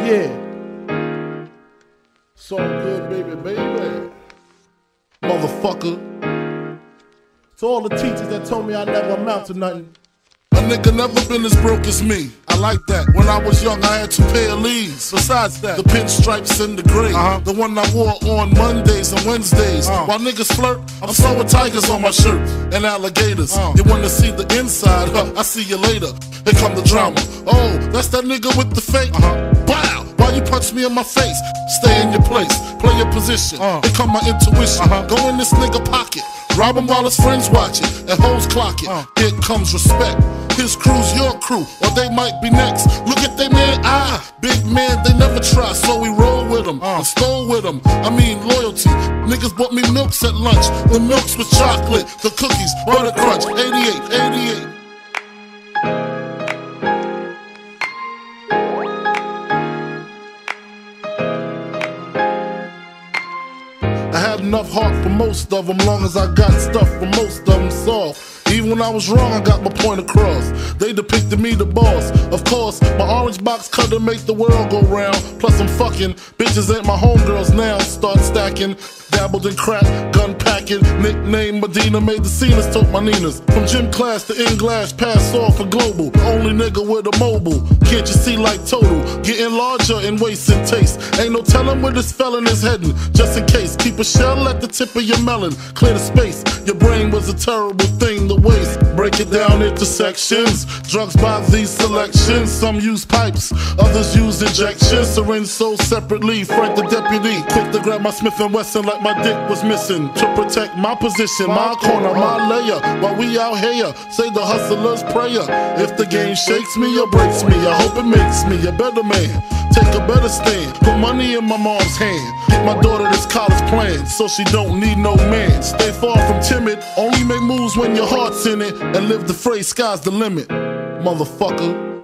Yeah. It's all good, baby. Motherfucker. To all the teachers that told me I never amount to nothing. A nigga never been as broke as me. I like that. When I was young, I had 2 pair of leaves. Besides that, the pinstripes and the gray. The one I wore on Mondays and Wednesdays. While niggas flirt, I'm sewing tigers on my shirt and alligators. You wanna see the inside? I see you later. Here come the drama. Oh, that's that nigga with the fake. Wow. Why you punch me in my face? Stay in your place, play your position. Here come my intuition. Go in this nigga pocket, rob him while his friends watch it, and hoes clock it. Here comes respect. His crew's your crew, or they might be next. Look at they man, big man, they never try, so we roll with them, and stole with them. I mean loyalty. Niggas bought me milks at lunch, the milks with chocolate, the cookies, butter crunch, 88. I had enough heart for most of them, long as I got stuff for most of them soft. Even when I was wrong, I got my point across. They depicted me the boss. Of course, my orange box cutter make the world go round. Plus I'm fucking, bitches ain't my homegirls now. Start stacking, dabbled in crack, gun packing. Nickname Medina, made the scenes, told my Ninas. From gym class to in-glass, pass off for global. The only nigga with a mobile. Can't you see like total? Getting larger in waist and taste. Ain't no telling where this felon is heading. Just in case, keep a shell at the tip of your melon. Clear the space, your brain was a terrible thing to waste. Break it down into sections. Drugs by these selections. Some use pipes, others use injections. Syringe sold separately. Frank the deputy, quick to grab my Smith & Wesson like my dick was missing. To protect my position, my corner, my layer. While we out here, say the hustler's prayer. If the game shakes me or breaks me, I hope it makes me a better man. Take a better stand, put money in my mom's hand. Get my daughter this college plan, so she don't need no man. Stay far from timid, only make moves when your heart's in it. And live the phrase, sky's the limit, motherfucker.